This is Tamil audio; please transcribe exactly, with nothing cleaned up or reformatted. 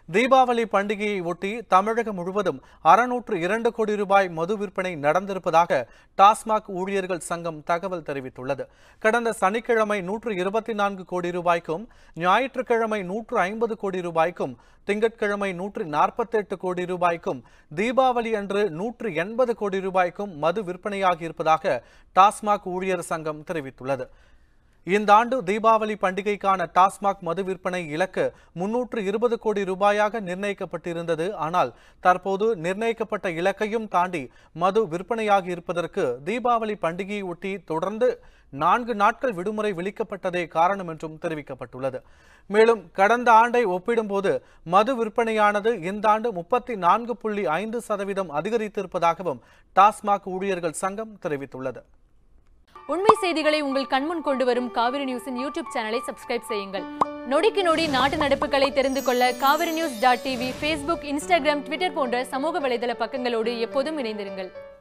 தீபாவளி பண்டிகையை ஒட்டி தமிழகம் முழுவதும் அறுநூற்று இரண்டு கோடி ரூபாய் மது விற்பனை நடந்திருப்பதாக டாஸ்மாக் ஊழியர்கள் சங்கம் தகவல் தெரிவித்துள்ளது. கடந்த சனிக்கிழமை நூற்று இருபத்தி நான்கு கோடி ரூபாய்க்கும், ஞாயிற்றுக்கிழமை நூற்று ஐம்பது கோடி ரூபாய்க்கும், திங்கட்கிழமை நூற்று நாற்பத்தி எட்டு கோடி ரூபாய்க்கும், தீபாவளி அன்று நூற்று எண்பது கோடி ரூபாய்க்கும் மது விற்பனையாகி இருப்பதாக டாஸ்மாக் ஊழியர் சங்கம் தெரிவித்துள்ளது. இந்த ஆண்டு தீபாவளி பண்டிகைக்கான டாஸ்மாக் மது விற்பனை இலக்கு முன்னூற்று இருபது கோடி ரூபாயாக நிர்ணயிக்கப்பட்டிருந்தது. ஆனால் தற்போது நிர்ணயிக்கப்பட்ட இலக்கையும் தாண்டி மது விற்பனையாகி இருப்பதற்கு தீபாவளி பண்டிகையை ஒட்டி தொடர்ந்து நான்கு நாட்கள் விடுமுறை விளிக்கப்பட்டதே காரணம் என்றும் தெரிவிக்கப்பட்டுள்ளது. மேலும் கடந்த ஆண்டை ஒப்பிடும்போது மது விற்பனையானது இந்த ஆண்டு முப்பத்தி நான்கு புள்ளி ஐந்து சதவீதம் அதிகரித்திருப்பதாகவும் டாஸ்மாக் ஊழியர்கள் சங்கம் தெரிவித்துள்ளது. உண்மை செய்திகளை உங்கள் கண்முன் கொண்டு வரும் காவிரி நியூஸின் யூடியூப் சேனலை சப்ஸ்கிரைப் செய்யுங்கள். நொடிக்கு நொடி நாட்டு நடப்புகளை தெரிந்து கொள்ள Kaveri news dot TV, Facebook, Instagram, Twitter போன்ற சமூக வலைதள பக்கங்களோடு எப்போதும் இணைந்திருங்கள்.